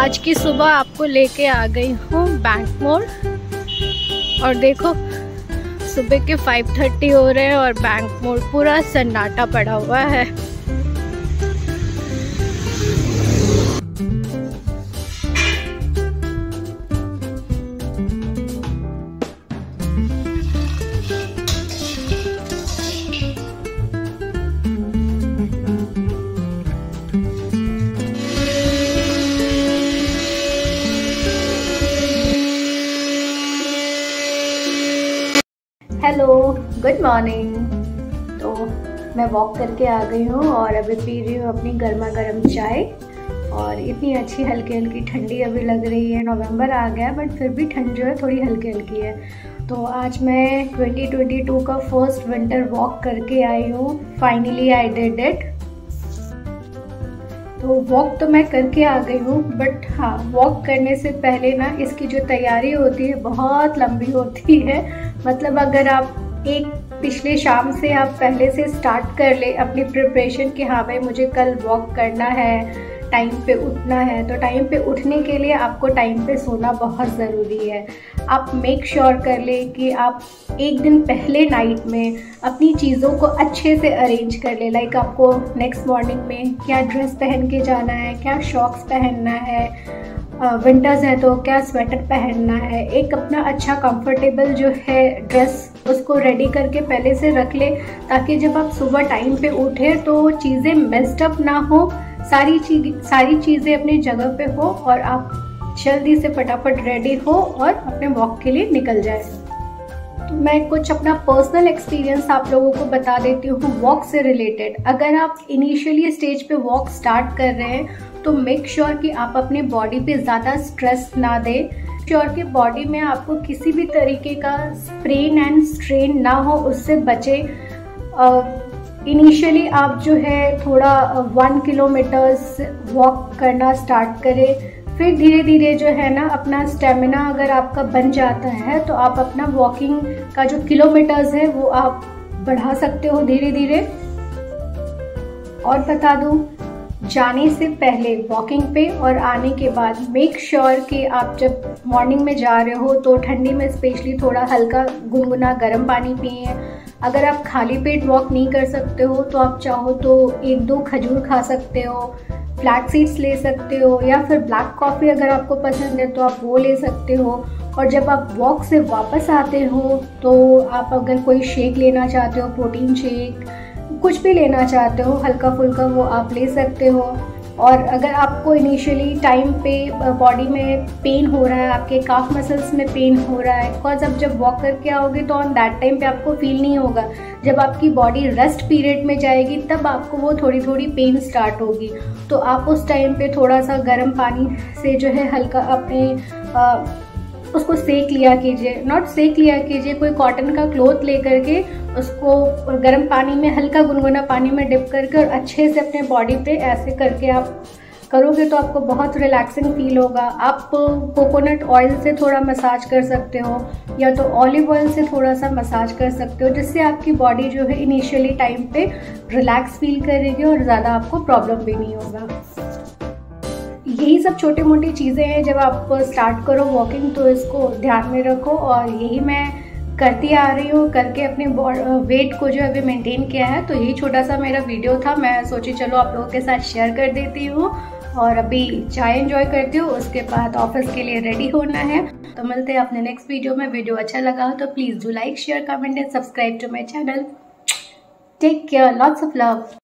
आज की सुबह आपको लेके आ गई हूँ बैंक मोड़ और देखो सुबह के 5:30 हो रहे हैं और बैंक मोड़ पूरा सन्नाटा पड़ा हुआ है। Hello, good morning. तो मैं वॉक करके आ गई हूँ और अभी पी रही हूँ अपनी गर्मा गर्म चाय। और इतनी अच्छी हल्की हल्की ठंडी अभी लग रही है। नवंबर आ गया बट फिर भी ठंड जो है थोड़ी हल्की हल्की है। तो आज मैं 2022 का फर्स्ट विंटर वॉक करके आई हूँ। Finally I did it. तो वॉक तो मैं करके आ गई हूँ बट हाँ, वॉक करने से पहले ना इसकी जो तैयारी होती है बहुत लंबी होती है। मतलब अगर आप एक पिछले शाम से आप पहले से स्टार्ट कर ले अपनी प्रिपरेशन कि हाँ भाई मुझे कल वॉक करना है, टाइम पे उठना है, तो टाइम पे उठने के लिए आपको टाइम पे सोना बहुत ज़रूरी है। आप मेक श्योर कर ले कि आप एक दिन पहले नाइट में अपनी चीज़ों को अच्छे से अरेंज कर ले। लाइक आपको नेक्स्ट मॉर्निंग में क्या ड्रेस पहन के जाना है, क्या शॉक्स पहनना है, विंटर्स है तो क्या स्वेटर पहनना है। एक अपना अच्छा कंफर्टेबल जो है ड्रेस उसको रेडी करके पहले से रख ले, ताकि जब आप सुबह टाइम पे उठे तो चीज़ें मेस्ड अप ना हो, सारी चीज़ें अपनी जगह पे हो और आप जल्दी से फटाफट रेडी हो और अपने वॉक के लिए निकल जाए। तो मैं कुछ अपना पर्सनल एक्सपीरियंस आप लोगों को बता देती हूँ वॉक से रिलेटेड। अगर आप इनिशियली स्टेज पे वॉक स्टार्ट कर रहे हैं तो मेक श्योर कि आप अपने बॉडी पे ज़्यादा स्ट्रेस ना दें। श्योर कि बॉडी में आपको किसी भी तरीके का स्प्रेन एंड स्ट्रेन ना हो, उससे बचे। इनिशियली आप जो है थोड़ा 1 किलोमीटर वॉक करना स्टार्ट करें। फिर धीरे धीरे जो है ना अपना स्टेमिना अगर आपका बन जाता है तो आप अपना वॉकिंग का जो किलोमीटर्स है वो आप बढ़ा सकते हो धीरे धीरे। और बता दूं, जाने से पहले वॉकिंग पे और आने के बाद मेक श्योर कि आप जब मॉर्निंग में जा रहे हो तो ठंडी में स्पेशली थोड़ा हल्का गुनगुना गर्म पानी पिए। अगर आप खाली पेट वॉक नहीं कर सकते हो तो आप चाहो तो 1-2 खजूर खा सकते हो, फ्लैक्स सीड्स ले सकते हो, या फिर ब्लैक कॉफ़ी अगर आपको पसंद है तो आप वो ले सकते हो। और जब आप वॉक से वापस आते हो तो आप अगर कोई शेक लेना चाहते हो, प्रोटीन शेक, कुछ भी लेना चाहते हो हल्का फुल्का, वो आप ले सकते हो। और अगर आपको इनिशियली टाइम पे बॉडी में पेन हो रहा है, आपके काफ मसल्स में पेन हो रहा है, बिकॉज अब जब वॉक करके आओगे तो ऑन दैट टाइम पे आपको फील नहीं होगा। जब आपकी बॉडी रेस्ट पीरियड में जाएगी तब आपको वो थोड़ी थोड़ी पेन स्टार्ट होगी। तो आप उस टाइम पे थोड़ा सा गर्म पानी से जो है हल्का अपने उसको सेक लिया कीजिए। नॉट सेक लिया कीजिए, कोई कॉटन का क्लॉथ ले करके उसको गर्म पानी में हल्का गुनगुना पानी में डिप करके और अच्छे से अपने बॉडी पे ऐसे करके आप करोगे तो आपको बहुत रिलैक्सिंग फील होगा। आप कोकोनट ऑयल से थोड़ा मसाज कर सकते हो या तो ऑलिव ऑयल से थोड़ा सा मसाज कर सकते हो, जिससे आपकी बॉडी जो है इनिशियली टाइम पे रिलैक्स फील करेगी और ज़्यादा आपको प्रॉब्लम भी नहीं होगा। यही सब छोटी मोटी चीज़ें हैं जब आप स्टार्ट करो वॉकिंग, तो इसको ध्यान में रखो। और यही मैं करती आ रही हूँ, करके अपने वेट को जो अभी मेंटेन किया है। तो यही छोटा सा मेरा वीडियो था, मैं सोची चलो आप लोगों के साथ शेयर कर देती हूँ। और अभी चाय एंजॉय करती हूँ, उसके बाद ऑफिस के लिए रेडी होना है। तो मिलते हैं अपने नेक्स्ट वीडियो में। वीडियो अच्छा लगा हो तो please do like, share, comment and subscribe to my channel. Take care, lots of love.